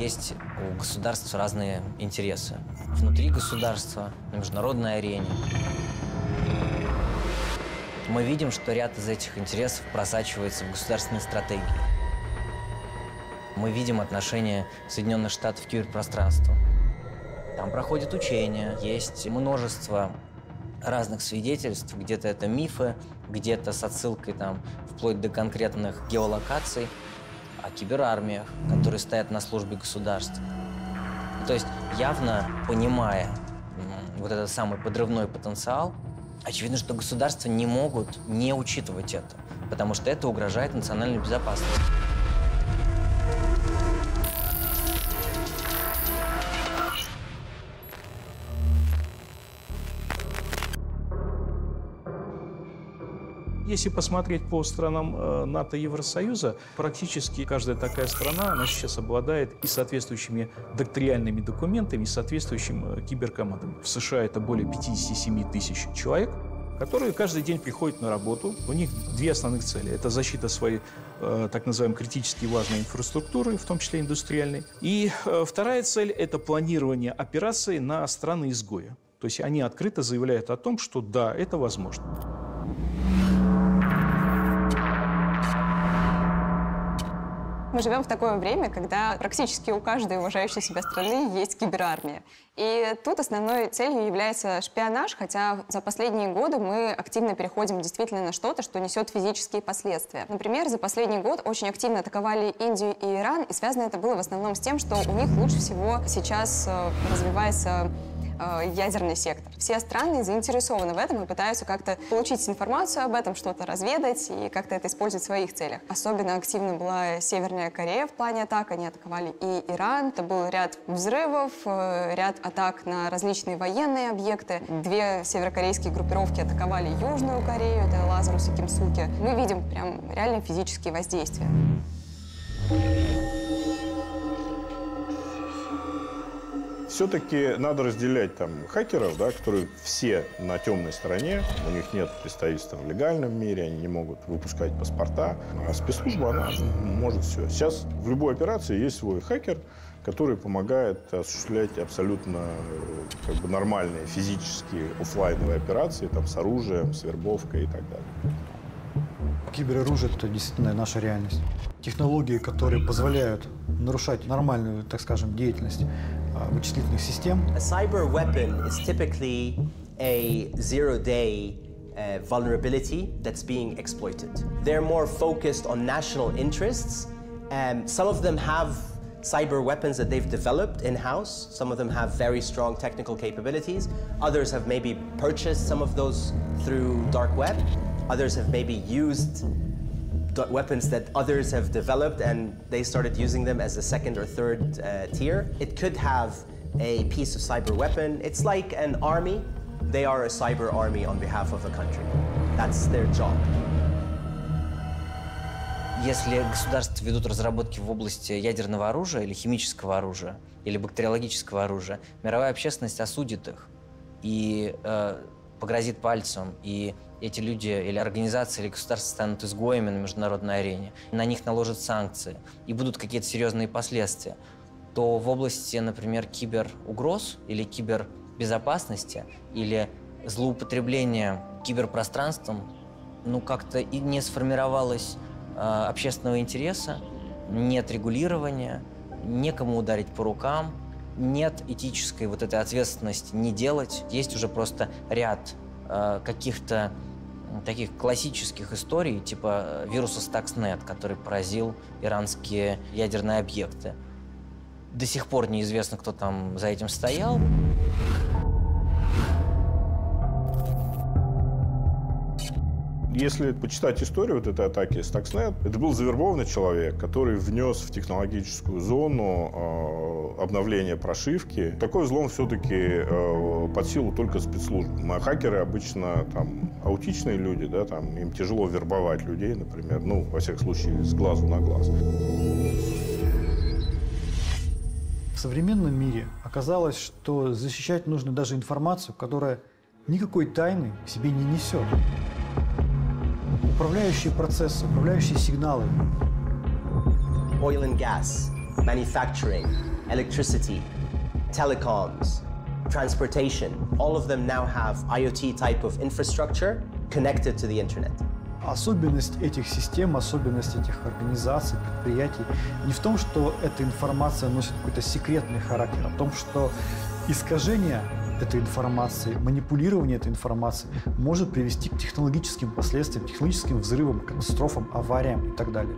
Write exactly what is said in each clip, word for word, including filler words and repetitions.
есть у государств разные интересы. Внутри государства, на международной арене. Мы видим, что ряд из этих интересов просачивается в государственные стратегии. Мы видим отношение Соединенных Штатов к киберпространству. Там проходят учения, есть множество разных свидетельств. Где-то это мифы, где-то с отсылкой там, вплоть до конкретных геолокаций о киберармиях, которые стоят на службе государства. То есть явно понимая вот этот самый подрывной потенциал, очевидно, что государства не могут не учитывать это, потому что это угрожает национальной безопасности. Если посмотреть по странам НАТО и Евросоюза, практически каждая такая страна, она сейчас обладает и соответствующими доктринальными документами, и соответствующим киберкомандам. В США это более пятидесяти семи тысяч человек, которые каждый день приходят на работу. У них две основных цели. Это защита своей, так называемой, критически важной инфраструктуры, в том числе индустриальной. И вторая цель – это планирование операций на страны-изгоя. То есть они открыто заявляют о том, что да, это возможно. Мы живем в такое время, когда практически у каждой уважающей себя страны есть киберармия. И тут основной целью является шпионаж, хотя за последние годы мы активно переходим действительно на что-то, что несет физические последствия. Например, за последний год очень активно атаковали Индию и Иран, и связано это было в основном с тем, что у них лучше всего сейчас развивается ядерный сектор. Все страны заинтересованы в этом и пытаются как-то получить информацию об этом, что-то разведать и как-то это использовать в своих целях. Особенно активно была Северная Корея в плане атак. Они атаковали и Иран. Это был ряд взрывов, ряд атак на различные военные объекты. Две северокорейские группировки атаковали Южную Корею. Это Лазарус и Кимсуки. Мы видим прям реально физические воздействия. Все-таки надо разделять там хакеров, да, которые все на темной стороне, у них нет представительства в легальном мире, они не могут выпускать паспорта. А спецслужба, она может все. Сейчас в любой операции есть свой хакер, который помогает осуществлять абсолютно как бы нормальные физические офлайновые операции там, с оружием, с вербовкой и так далее. Кибероружие – это действительно наша реальность. Технологии, которые позволяют нарушать нормальную, так скажем, деятельность вычислительных систем. A cyber weapon is typically a zero-day uh, vulnerability that's being exploited. They're more focused on national interests. Um, some of them have cyber weapons that they've developed in-house. Some of them have very strong technical capabilities. Others have maybe purchased some of those through dark web. Others have maybe used weapons that others have developed and they started using them as a second or third uh, tier. It could have a piece of cyber weapon. It's like an army. They are a cyber army on behalf of a country. That's their job. Если государства ведут разработки в области ядерного оружия или химического оружия, или бактериологического оружия, мировая общественность осудит их и э, погрозит пальцем, и эти люди или организации, или государства станут изгоями на международной арене, на них наложат санкции, и будут какие-то серьезные последствия, то в области, например, киберугроз или кибербезопасности, или злоупотребления киберпространством, ну, как-то и не сформировалось э, общественного интереса, нет регулирования, некому ударить по рукам, нет этической вот этой ответственности не делать. Есть уже просто ряд э, каких-то таких классических историй, типа вируса Stuxnet, который поразил иранские ядерные объекты. До сих пор неизвестно, кто там за этим стоял. Если почитать историю вот этой атаки Stuxnet, это был завербованный человек, который внес в технологическую зону э, обновление прошивки. Такой взлом все-таки э, под силу только спецслужбам. А хакеры обычно там аутичные люди, да, там, им тяжело вербовать людей, например, ну, во всяком случае, с глазу на глаз. В современном мире оказалось, что защищать нужно даже информацию, которая никакой тайны в себе не несет. Управляющие процессы, управляющие сигналы. Oil and gas manufacturing, electricity, telecoms, transportation, all of them now have IoT type of infrastructure connected to the internet. Особенность этих систем, особенность этих организаций, предприятий не в том, что эта информация носит какой-то секретный характер, а в том, что искажение этой информации, манипулирование этой информацией может привести к технологическим последствиям, технологическим взрывам, катастрофам, авариям и так далее.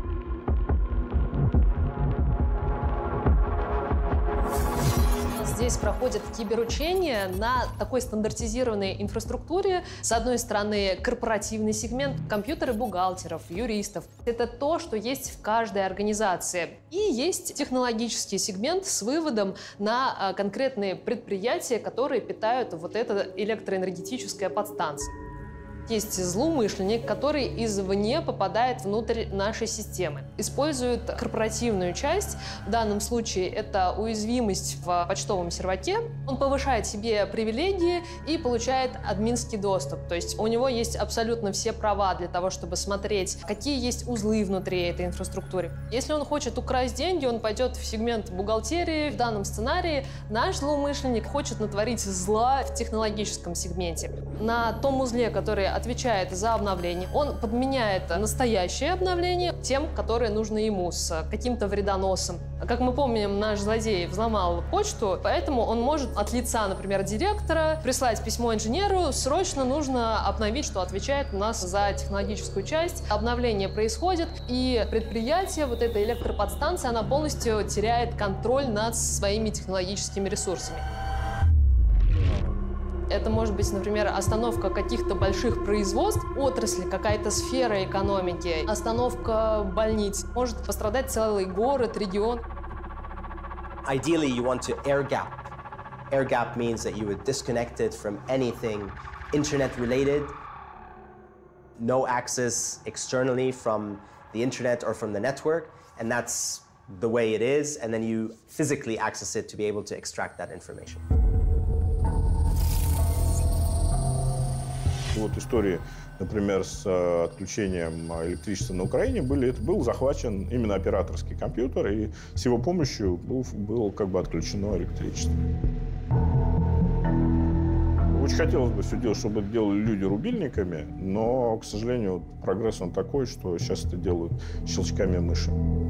Здесь проходят киберучения на такой стандартизированной инфраструктуре. С одной стороны, корпоративный сегмент, компьютеры бухгалтеров, юристов. Это то, что есть в каждой организации. И есть технологический сегмент с выводом на конкретные предприятия, которые питают вот эта электроэнергетическая подстанция. Есть злоумышленник, который извне попадает внутрь нашей системы. Использует корпоративную часть. В данном случае это уязвимость в почтовом серваке. Он повышает себе привилегии и получает админский доступ. То есть у него есть абсолютно все права для того, чтобы смотреть, какие есть узлы внутри этой инфраструктуры. Если он хочет украсть деньги, он пойдет в сегмент бухгалтерии. В данном сценарии наш злоумышленник хочет натворить зла в технологическом сегменте. На том узле, который отвечает за обновление, он подменяет настоящее обновление тем, которое нужно ему, с каким-то вредоносом. Как мы помним, наш злодей взломал почту, поэтому он может от лица, например, директора прислать письмо инженеру: срочно нужно обновить, что отвечает у нас за технологическую часть. Обновление происходит, и предприятие, вот эта электроподстанция, она полностью теряет контроль над своими технологическими ресурсами. Это может быть, например, остановка каких-то больших производств, отрасли, какая-то сфера экономики, остановка больниц. Может пострадать целый город, регион. Ideally, you want to air gap. Air gap means that you are disconnected from anything internet-related, no access externally from the internet or from the network, and that's the way it is, and then you physically access it to be able to extract that information. Вот истории, например, с э, отключением электричества на Украине, были, это был захвачен именно операторский компьютер, и с его помощью был, было как бы отключено электричество. Очень хотелось бы все делать, чтобы это делали люди рубильниками, но, к сожалению, прогресс он такой, что сейчас это делают щелчками мыши.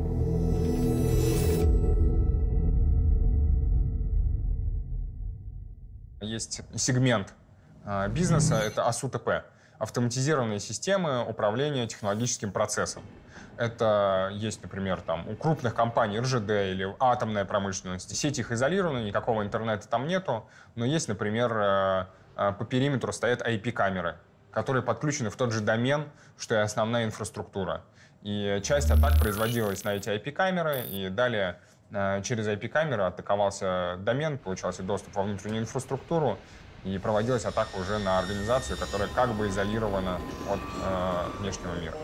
Есть сегмент бизнеса — это АСУТП — автоматизированные системы управления технологическим процессом. Это есть, например, там, у крупных компаний эр жэ дэ или атомная промышленность. Сеть их изолирована, никакого интернета там нету, но есть, например, по периметру стоят ай пи-камеры, которые подключены в тот же домен, что и основная инфраструктура. И часть атак производилась на эти ай пи-камеры, и далее через ай пи-камеры атаковался домен, получался доступ во внутреннюю инфраструктуру, и проводилась атака уже на организацию, которая как бы изолирована от э, внешнего мира.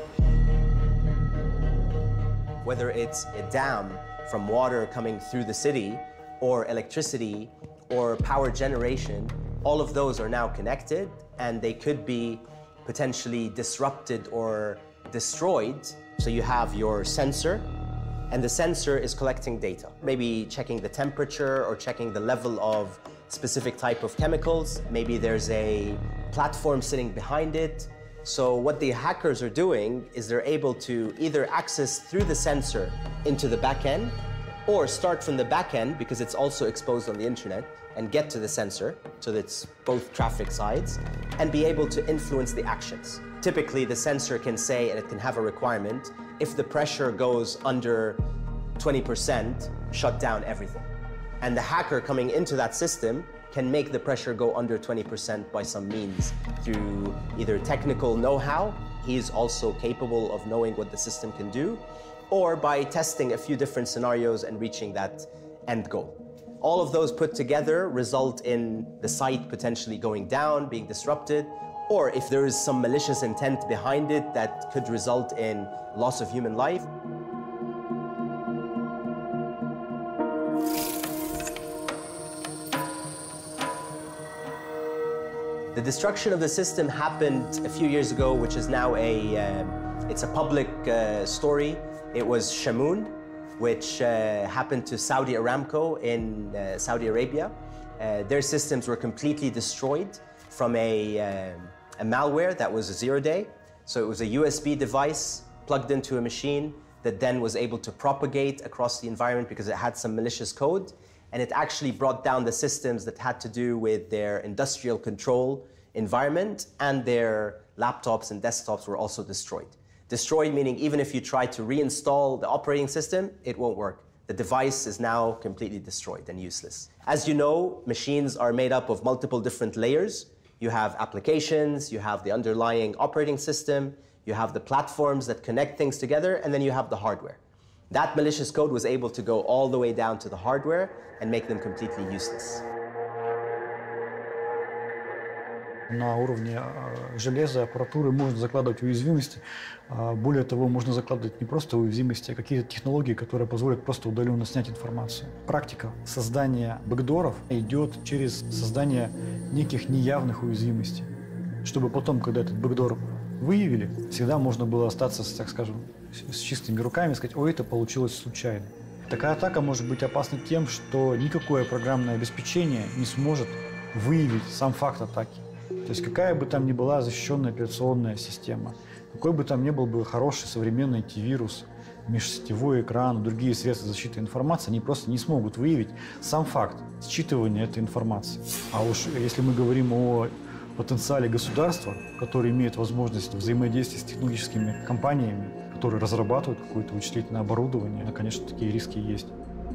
Whether it's a dam from water coming through the city, or electricity, or power generation, all of those are now connected, and they could be potentially disrupted or destroyed. So you have your sensor, and the sensor is collecting data, maybe checking the temperature or checking the level of specific type of chemicals. Maybe there's a platform sitting behind it. So what the hackers are doing is they're able to either access through the sensor into the back end, or start from the back end, because it's also exposed on the internet, and get to the sensor, so that it's both traffic sides, and be able to influence the actions. Typically, the sensor can say, and it can have a requirement, if the pressure goes under twenty percent, shut down everything. And the hacker coming into that system can make the pressure go under twenty percent by some means, through either technical know-how, he is also capable of knowing what the system can do, or by testing a few different scenarios and reaching that end goal. All of those put together result in the site potentially going down, being disrupted, or if there is some malicious intent behind it that could result in loss of human life. The destruction of the system happened a few years ago, which is now a, um, it's a public uh, story. It was Shamoon. which uh, happened to Saudi Aramco in uh, Saudi Arabia. Uh, their systems were completely destroyed from a, uh, a malware that was a zero-day. So it was a U S B device plugged into a machine that then was able to propagate across the environment because it had some malicious code. And it actually brought down the systems that had to do with their industrial control environment, and their laptops and desktops were also destroyed. Destroyed meaning even if you try to reinstall the operating system, it won't work. The device is now completely destroyed and useless. As you know, machines are made up of multiple different layers. You have applications, you have the underlying operating system, you have the platforms that connect things together, and then you have the hardware. That malicious code was able to go all the way down to the hardware and make them completely useless. На уровне железа, аппаратуры можно закладывать уязвимости. Более того, можно закладывать не просто уязвимости, а какие-то технологии, которые позволят просто удаленно снять информацию. Практика создания бэкдоров идет через создание неких неявных уязвимостей, чтобы потом, когда этот бэкдор выявили, всегда можно было остаться, так скажем, с чистыми руками и сказать: «Ой, это получилось случайно». Такая атака может быть опасна тем, что никакое программное обеспечение не сможет выявить сам факт атаки. То есть какая бы там ни была защищенная операционная система, какой бы там ни был бы хороший современный антивирус, межсетевой экран, другие средства защиты информации, они просто не смогут выявить сам факт считывания этой информации. А уж если мы говорим о потенциале государства, которое имеет возможность взаимодействия с технологическими компаниями, которые разрабатывают какое-то вычислительное оборудование, то, конечно, такие риски есть.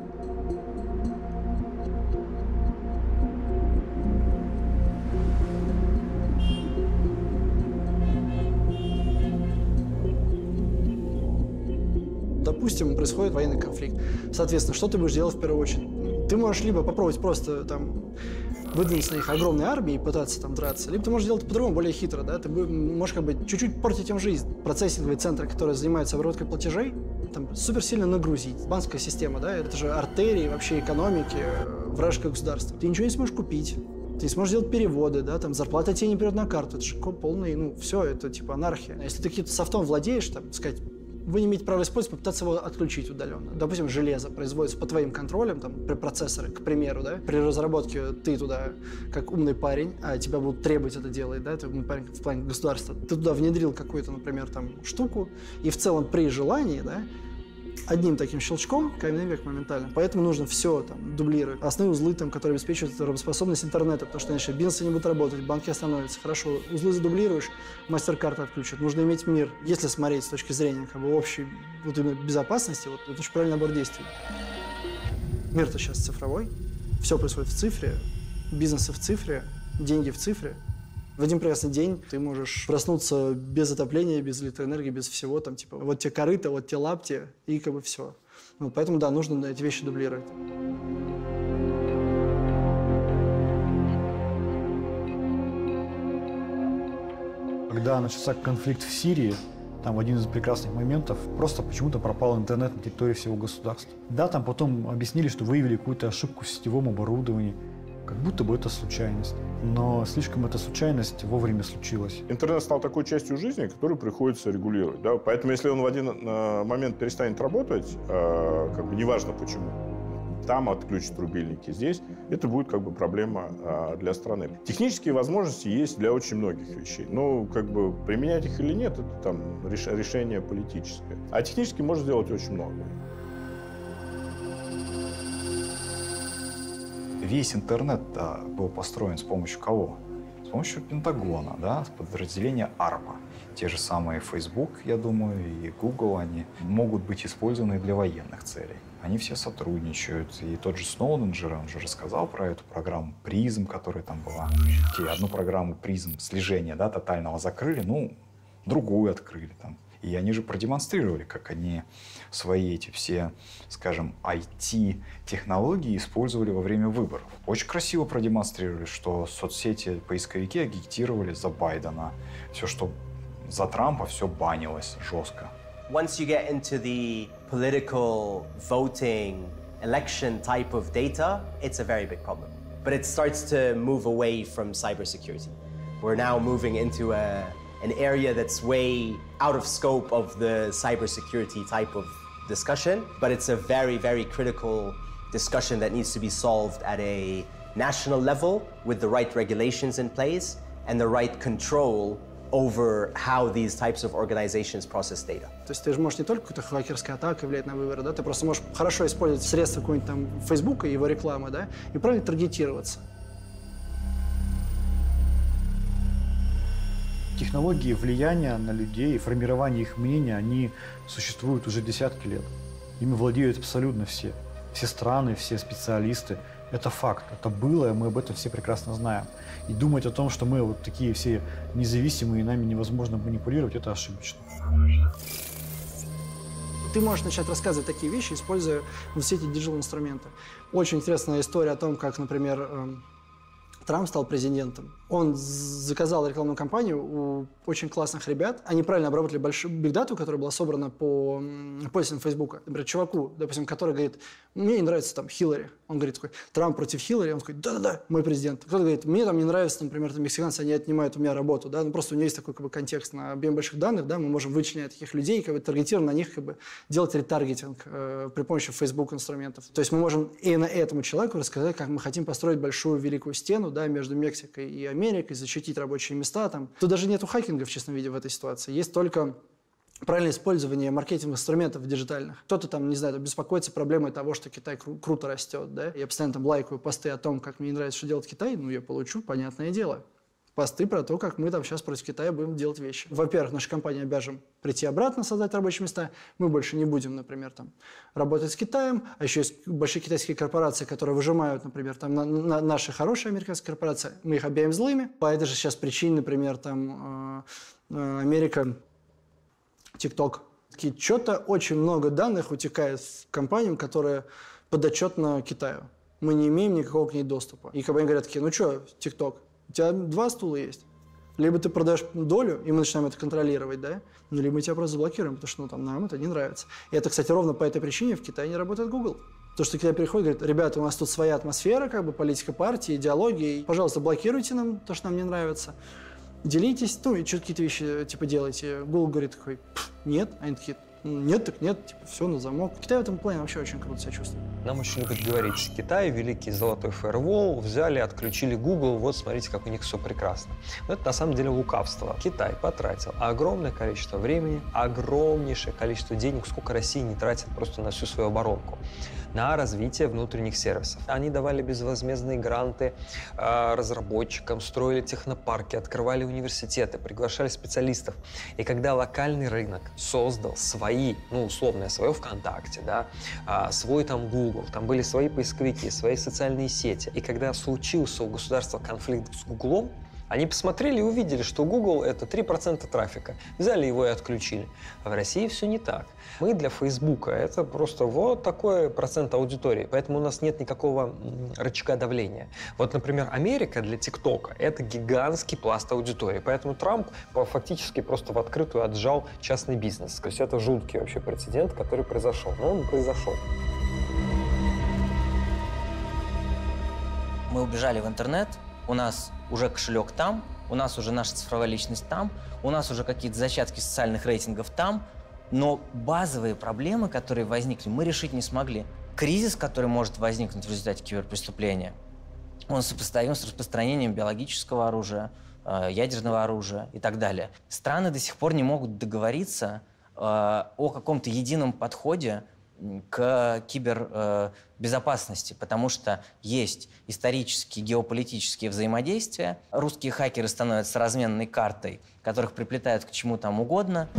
Допустим, происходит военный конфликт. Соответственно, что ты будешь делать в первую очередь? Ты можешь либо попробовать просто там выдвинуться на них огромной армии и пытаться там драться, либо ты можешь делать по-другому, более хитро, да? Ты можешь как бы чуть-чуть портить им жизнь. Процессинговые центры, которые занимаются обработкой платежей, там супер сильно нагрузить. Банковская система, да, это же артерии вообще экономики вражеского государства. Ты ничего не сможешь купить. Ты не сможешь делать переводы, да, там зарплата тебе не придет на карту. Это же полный, ну, все, это типа анархия. Если ты каким-то софтом владеешь, там, сказать, вы не имеете права использовать, попытаться его отключить удаленно. Допустим, железо производится под твоим контролем, там, при процессоры, к примеру, да, при разработке ты туда, как умный парень, а тебя будут требовать это делать, да, ты умный парень в плане государства, ты туда внедрил какую-то, например, там, штуку, и в целом при желании, да, одним таким щелчком каменный век моментально. Поэтому нужно все там дублировать. Основные узлы, там, которые обеспечивают работоспособность интернета, потому что иначе бизнесы не будут работать, банки остановятся. Хорошо, узлы задублируешь, мастер-карты отключат. Нужно иметь мир. Если смотреть с точки зрения как бы, общей вот, именно безопасности, вот, это очень правильный набор действий. Мир-то сейчас цифровой, все происходит в цифре, бизнесы в цифре, деньги в цифре. В один прекрасный день ты можешь проснуться без отопления, без электроэнергии, без всего, там, типа, вот те корыто, вот те лапти, и как бы все. Ну, поэтому, да, нужно эти вещи дублировать. Когда начался конфликт в Сирии, там в один из прекрасных моментов просто почему-то пропал интернет на территории всего государства. Да, там потом объяснили, что выявили какую-то ошибку в сетевом оборудовании. Как будто бы это случайность. Но слишком эта случайность вовремя случилась. Интернет стал такой частью жизни, которую приходится регулировать. Да? Поэтому если он в один момент перестанет работать, э, как бы неважно почему, там отключат рубильники, здесь, это будет как бы проблема э, для страны. Технические возможности есть для очень многих вещей. Но как бы применять их или нет, это там реш, решение политическое. А технически можно сделать очень много. Весь интернет да, был построен с помощью кого? С помощью Пентагона, да, с подразделения арпа. Те же самые Facebook, я думаю, и Google, они могут быть использованы для военных целей. Они все сотрудничают. И тот же Сноуден же, он же рассказал про эту программу призм, которая там была. И одну программу призм слежения, да, тотального закрыли, ну, другую открыли там. И они же продемонстрировали, как они свои эти все, скажем, ай ти-технологии использовали во время выборов. Очень красиво продемонстрировали, что соцсети, поисковики агитировали за Байдена. Все, что за Трампа, все банилось жестко. Once you get into the political, voting, election type of data, it's a very big problem. But it starts to move away from cybersecurity. We're now moving into a an area that's way out of scope of the cybersecurity type of discussion, but it's a very, very critical discussion that needs to be solved at a national level with the right regulations in place and the right control over how these types of organizations process data. То есть ты же можешь не только какая-то хакерская атака влиять на выборы, да, ты просто можешь хорошо использовать средства какого-нибудь там Фейсбука и его рекламы, да, и правильно таргетироваться. Технологии влияния на людей и формирование их мнения, они существуют уже десятки лет. Ими владеют абсолютно все. Все страны, все специалисты. Это факт. Это было, и мы об этом все прекрасно знаем. И думать о том, что мы вот такие все независимые, и нами невозможно манипулировать, это ошибочно. Ты можешь начать рассказывать такие вещи, используя вот все эти диджитал-инструменты. Очень интересная история о том, как, например, Трамп стал президентом. Он заказал рекламную кампанию у очень классных ребят. Они правильно обработали большую бигдату, которая была собрана по пользователям Фейсбука. Например, чуваку, допустим, который говорит, мне не нравится там Хиллари. Он говорит такой, Трамп против Хиллари. Он такой, да-да-да, мой президент. Кто-то говорит, мне там не нравится, например, там, мексиканцы, они отнимают у меня работу. Да? Ну, просто у него есть такой как бы, контекст на объем больших данных. Да? Мы можем вычленять таких людей, как бы, таргетированно на них как бы, делать ретаргетинг э, при помощи Facebook инструментов. То есть мы можем и на этому человеку рассказать, как мы хотим построить большую великую стену, да, между Мексикой и Америкой, защитить рабочие места. Там. Тут даже нету хакинга в честном виде в этой ситуации. Есть только правильное использование маркетинговых инструментов диджитальных. Кто-то там, не знаю, беспокоится проблемой того, что Китай кру- круто растет. Да? Я постоянно там лайкаю посты о том, как мне не нравится, что делает Китай. Ну, я получу, понятное дело. Посты про то, как мы там сейчас против Китая будем делать вещи. Во-первых, наша компания обяжем прийти обратно, создать рабочие места. Мы больше не будем, например, там, работать с Китаем. А еще есть большие китайские корпорации, которые выжимают, например, там, на, на наши хорошие американские корпорации. Мы их объявим злыми. По этой же сейчас причине, например, там, э, э, Америка, TikTok. Что-то очень много данных утекает в компаниям, которые подотчетны Китаю. Мы не имеем никакого к ней доступа. И компании говорят такие, ну что, TikTok, у тебя два стула есть. Либо ты продаешь долю, и мы начинаем это контролировать, да? Ну, либо мы тебя просто заблокируем, потому что ну, там, нам это не нравится. И это, кстати, ровно по этой причине в Китае не работает Google. Потому что Китай приходит и говорит, ребята, у нас тут своя атмосфера, как бы, политика партии, идеология, и, пожалуйста, блокируйте нам то, что нам не нравится. Делитесь, ну, и что-то какие-то вещи, типа, делайте. Google говорит такой, нет. Они такие, нет, так нет, типа, все на замок. Китай в этом плане вообще очень круто себя чувствует. Нам очень любят говорить, что Китай, великий золотой фаервол, взяли, отключили Google, вот смотрите, как у них все прекрасно. Но это на самом деле лукавство. Китай потратил огромное количество времени, огромнейшее количество денег, сколько Россия не тратит просто на всю свою оборонку, на развитие внутренних сервисов. Они давали безвозмездные гранты э, разработчикам, строили технопарки, открывали университеты, приглашали специалистов. И когда локальный рынок создал свои, ну, условное, свое ВКонтакте, да, э, свой там Google, там были свои поисковики, свои социальные сети. И когда случился у государства конфликт с Гуглом, они посмотрели и увидели, что Google — это три процента трафика. Взяли его и отключили. А в России все не так. Мы для Фейсбука — это просто вот такой процент аудитории. Поэтому у нас нет никакого рычага давления. Вот, например, Америка для ТикТока — это гигантский пласт аудитории. Поэтому Трамп фактически просто в открытую отжал частный бизнес. То есть это жуткий вообще прецедент, который произошел. Но он произошел. Мы убежали в интернет, у нас уже кошелек там, у нас уже наша цифровая личность там, у нас уже какие-то зачатки социальных рейтингов там, но базовые проблемы, которые возникли, мы решить не смогли. Кризис, который может возникнуть в результате киберпреступления, он сопоставим с распространением биологического оружия, ядерного оружия и так далее. Страны до сих пор не могут договориться о каком-то едином подходе к кибербезопасности, потому что есть исторические, геополитические взаимодействия. Русские хакеры становятся разменной картой, которых приплетают к чему там угодно.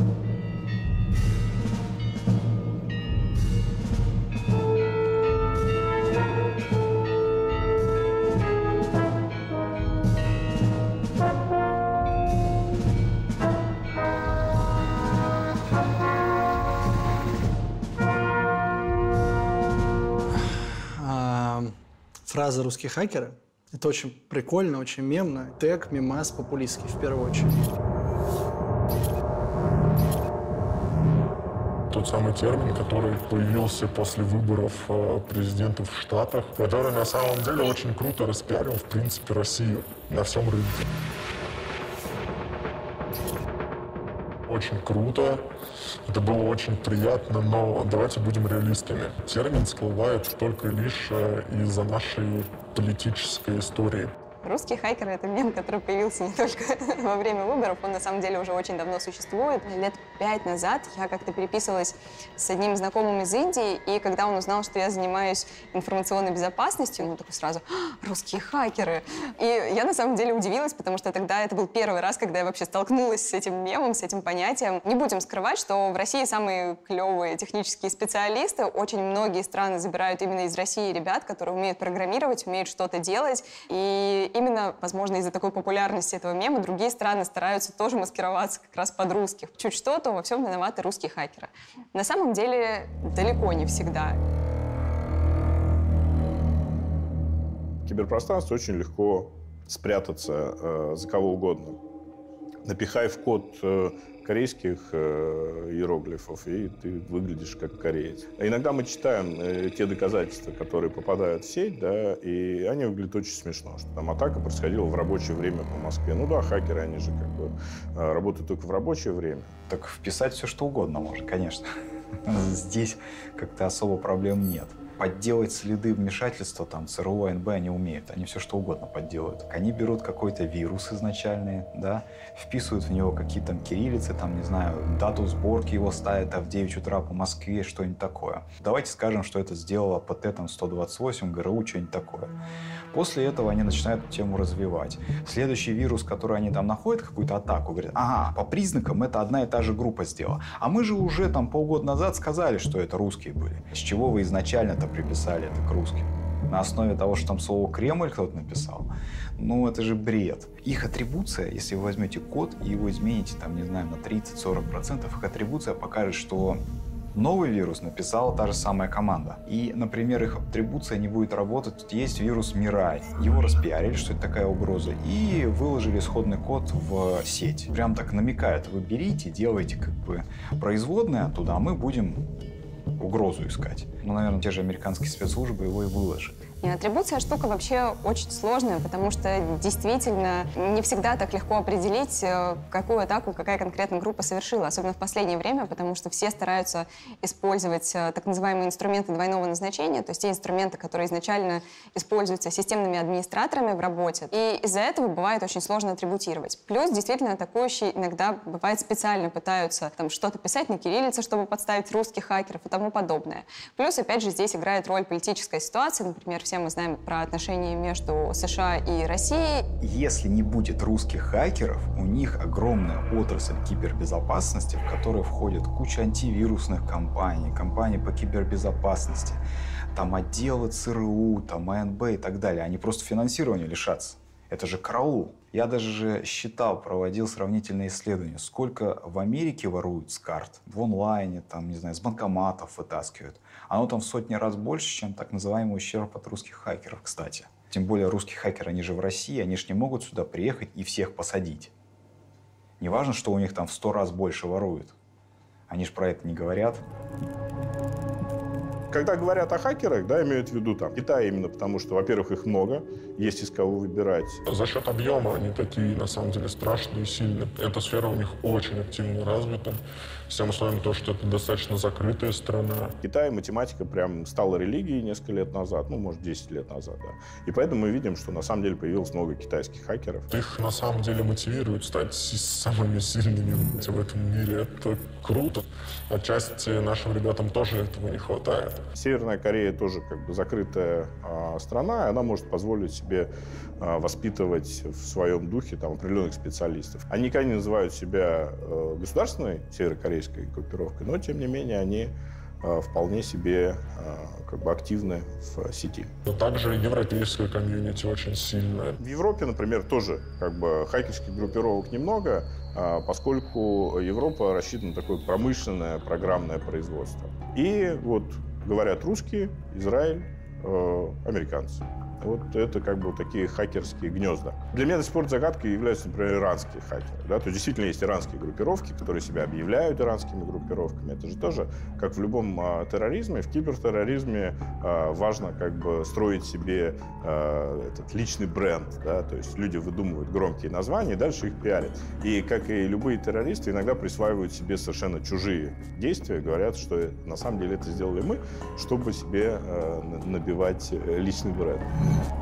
Фраза «русские хакеры» — это очень прикольно, очень мемно. Тег, мемас, популистский в первую очередь. Тот самый термин, который появился после выборов президентов в Штатах, который на самом деле очень круто распиарил, в принципе, Россию на всем рынке. очень круто, это было очень приятно, но давайте будем реалистами. Термин всплывает только лишь из-за нашей политической истории. Русские хакеры — это мем, который появился не только во время выборов, он на самом деле уже очень давно существует. Лет пять назад я как-то переписывалась с одним знакомым из Индии, и когда он узнал, что я занимаюсь информационной безопасностью, он такой сразу: «А, русские хакеры!» И я на самом деле удивилась, потому что тогда это был первый раз, когда я вообще столкнулась с этим мемом, с этим понятием. Не будем скрывать, что в России самые клевые технические специалисты. Очень многие страны забирают именно из России ребят, которые умеют программировать, умеют что-то делать. И именно, возможно, из-за такой популярности этого мема другие страны стараются тоже маскироваться как раз под русских. Чуть что, то во всем виноваты русские хакеры. На самом деле, далеко не всегда. В киберпространстве очень легко спрятаться э, за кого угодно. Напихай в код э, корейских э, иероглифов, и ты выглядишь как кореец. А иногда мы читаем э, те доказательства, которые попадают в сеть, да, и они выглядят очень смешно, что там атака происходила в рабочее время по Москве. Ну да, хакеры, они же как бы э, работают только в рабочее время. Так вписать все, что угодно можно, конечно. Здесь как-то особо проблем нет. Подделать следы вмешательства, там, ЦРУ, АНБ они умеют, они все что угодно подделают. Они берут какой-то вирус изначальный, да, вписывают в него какие-то там кириллицы, там, не знаю, дату сборки его ставят а в девять утра по Москве, что-нибудь такое. Давайте скажем, что это сделала ПТ там сто двадцать восемь, ГРУ, что-нибудь такое. После этого они начинают эту тему развивать. Следующий вирус, который они там находят, какую-то атаку, говорят: ага, по признакам это одна и та же группа сделала. А мы же уже там полгода назад сказали, что это русские были. С чего вы изначально-то приписали это к русским? На основе того, что там слово «Кремль» кто-то написал? Ну, это же бред. Их атрибуция, если вы возьмете код и его измените, там, не знаю, на тридцать-сорок процентов, их атрибуция покажет, что новый вирус написала та же самая команда. И, например, их атрибуция не будет работать. Тут есть вирус Мирай. Его распиарили, что это такая угроза, и выложили исходный код в сеть. Прям так намекают: вы берите, делайте как бы производные оттуда, а мы будем угрозу искать. Ну, наверное, те же американские спецслужбы его и выложили. И атрибуция штука вообще очень сложная, потому что действительно не всегда так легко определить, какую атаку какая конкретная группа совершила, особенно в последнее время, потому что все стараются использовать так называемые инструменты двойного назначения, то есть те инструменты, которые изначально используются системными администраторами в работе. И из-за этого бывает очень сложно атрибутировать. Плюс действительно атакующие иногда бывает специально пытаются там что-то писать на кириллице, чтобы подставить русских хакеров и тому подобное. Плюс, опять же, здесь играет роль политическая ситуация, например, все мы знаем про отношения между США и Россией. Если не будет русских хакеров, у них огромная отрасль кибербезопасности, в которой входит куча антивирусных компаний, компаний по кибербезопасности, там отделы ЦРУ, там АНБ и так далее. Они просто финансирования лишатся. Это же караул. Я даже же считал, проводил сравнительные исследования, сколько в Америке воруют с карт, в онлайне, там, не знаю, с банкоматов вытаскивают. Оно там в сотни раз больше, чем так называемый ущерб от русских хакеров, кстати. Тем более русские хакеры, они же в России, они же не могут сюда приехать и всех посадить. Не важно, что у них там в сто раз больше воруют. Они же про это не говорят. Когда говорят о хакерах, да, имеют в виду там Китай именно потому, что, во-первых, их много, есть из кого выбирать. За счет объема они такие, на самом деле, страшные и сильные. Эта сфера у них очень активно развита. Всем условием то, что это достаточно закрытая страна. В Китае математика прям стала религией несколько лет назад, ну, может, десять лет назад, да. И поэтому мы видим, что на самом деле появилось много китайских хакеров. Их на самом деле мотивирует стать самыми сильными в этом мире. Это круто. Отчасти нашим ребятам тоже этого не хватает. Северная Корея тоже как бы закрытая а, страна, и она может позволить себе а, воспитывать в своем духе там определенных специалистов. Они никогда не называют себя а, государственной северокорейской группировкой, но тем не менее они а, вполне себе а, как бы активны в сети. Но также европейская комьюнити очень сильная. В Европе, например, тоже как бы хакерских группировок немного, а, поскольку Европа рассчитана на такое промышленное программное производство. И вот говорят русские, Израиль, э, американцы. Вот это как бы такие хакерские гнезда. Для меня до сих пор загадкой являются, например, иранские хакеры. Да? То есть действительно есть иранские группировки, которые себя объявляют иранскими группировками. Это же тоже, как в любом а, терроризме, в кибертерроризме а, важно как бы строить себе а, этот личный бренд. Да? То есть люди выдумывают громкие названия и дальше их пиарят. И, как и любые террористы, иногда присваивают себе совершенно чужие действия, говорят, что на самом деле это сделали мы, чтобы себе а, набивать личный бренд.